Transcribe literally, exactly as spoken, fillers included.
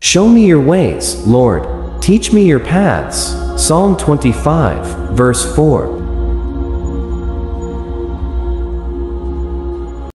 Show me your ways, Lord. Teach me your paths. Psalm twenty-five, verse four.